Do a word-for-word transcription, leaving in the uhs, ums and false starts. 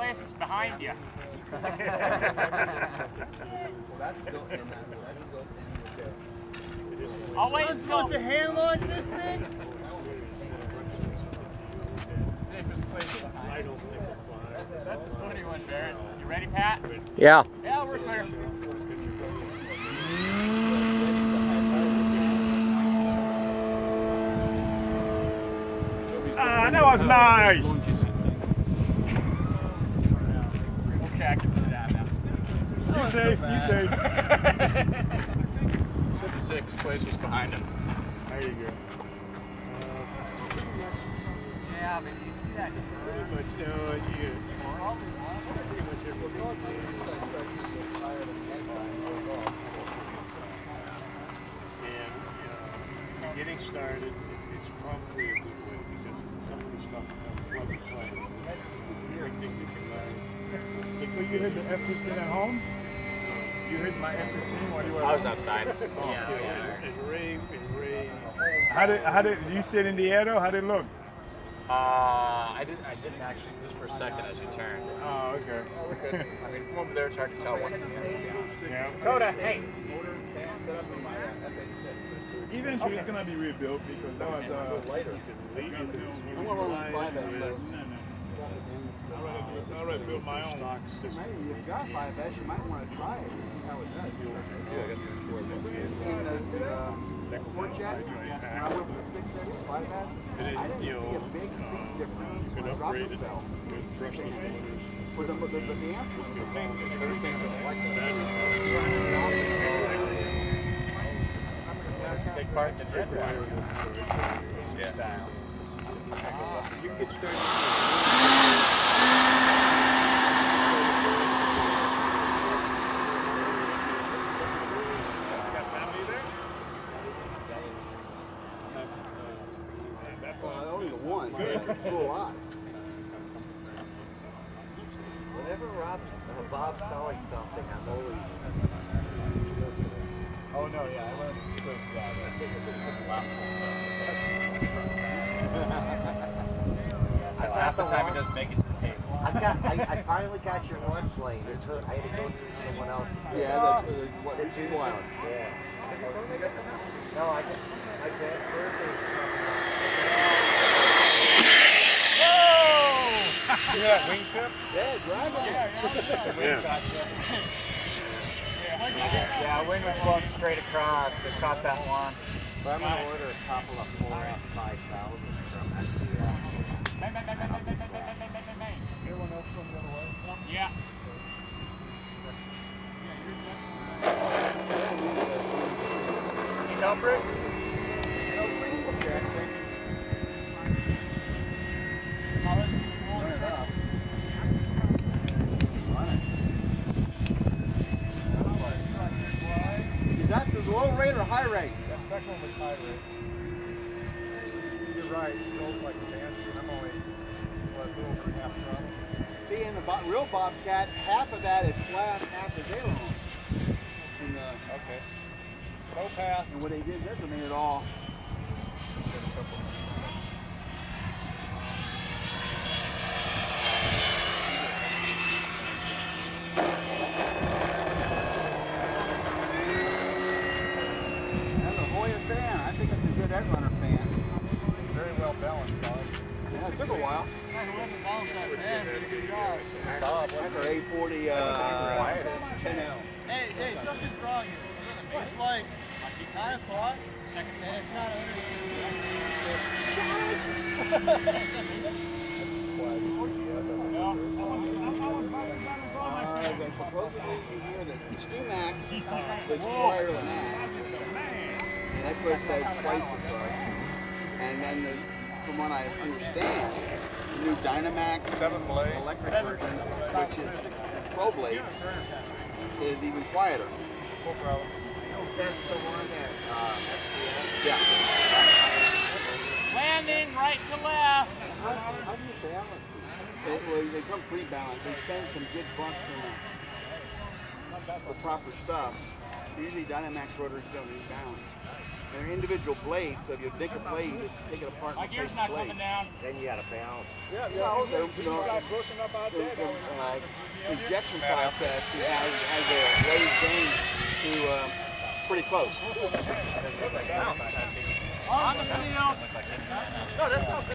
place is behind you. I'll wait. I'm supposed to hand launch this thing? Safest place behind. I don't think it's fly. That's a funny one, Barrett. You ready, Pat? Yeah. Yeah, we're clear. Ah, that was nice. Okay, I can sit down now. You safe, you safe. Said the safest place was behind him. There you go. Yeah, but you see that? Pretty much, you know, you pretty much everything. And uh, getting started, it, it's probably a good way because some of the stuff comes plug and play. Everything you can learn. So you heard the F fifteen at home? You heard my F fifteen when you were I was outside. Oh, yeah, yeah, yeah. It's Ray, it's Ray. How did, how did, you sit in the air though? How did it look? Uh, I didn't, I didn't actually, just for a second as you turned. Oh, okay. We're good. I mean, from over there, it's hard to tell one. Yeah. Coda, hey! Eventually it's gonna be rebuilt because that was uh, lighter. I want to buy that. I already built my own stock system. You've got five S, you might want to try it. See how it does. In those uh, four jets, when I went with the six S, five S, I didn't see a big speed difference. You could upgrade it with brushless motors. With the, with the, with the amp. Take part in the jet ride. Yeah. You could start. Whenever Rob, uh, Bob's selling something, I'm always. Oh no, yeah, I learned because uh, I think it's the last one. Half the time it doesn't make it to the table. I got, I, I finally got your launch lane. It took, I had to go through someone else. To get Yeah, it. that's uh, what It's it's wild. Yeah. No, I got my dad's birthday. You hear that wingtip? Yeah, drive on. Yeah. Yeah, wind was blowing straight across. They caught that one. But I'm going to order a couple of four F five thousand from S D L. Bang, bang, bang, bang, bang, bang, bang, bang, bang, bang, bang. Everyone else from the other way? Yeah. Gilbert? Is that the low rate or high rate? That second one was high rate. You're right, it goes like a dancer. I'm only what, a little over half throttle. See, in the bo real Bobcat, half of that is flat, half is aileron. In the, Okay. Low pass. and what they did, this, I mean, it all. Fan. I think it's a good head runner fan. Very well balanced, dog. Yeah, it took a while. Bob, After eight forty, uh, ten L. Hey, hey, something's wrong here. It's like nine o'clock, and it's not Uh, they supposedly you hear that Stu-Max was quieter than that. And that could say twice as much. And then, the, from what I understand, the new Dynamax Seven blade. electric version, which is twelve blades, is even quieter. Full throttle. that's the one that, uh, Yeah. Landing right to left. How, how do you balance it? They, well, they come pre-balanced. They send some good bucks and the, the proper stuff. Usually Dynamax rotors don't need balance. And they're individual blades, so if you dig a blade, you just take it apart My and gear's replace not the blade. coming down. Then you gotta balance. Yeah, No, yeah. they're, You you know, got brushing up out the, there. the That was, uh, injection process has, has a raised range to uh, pretty close. On the field. no, that's not.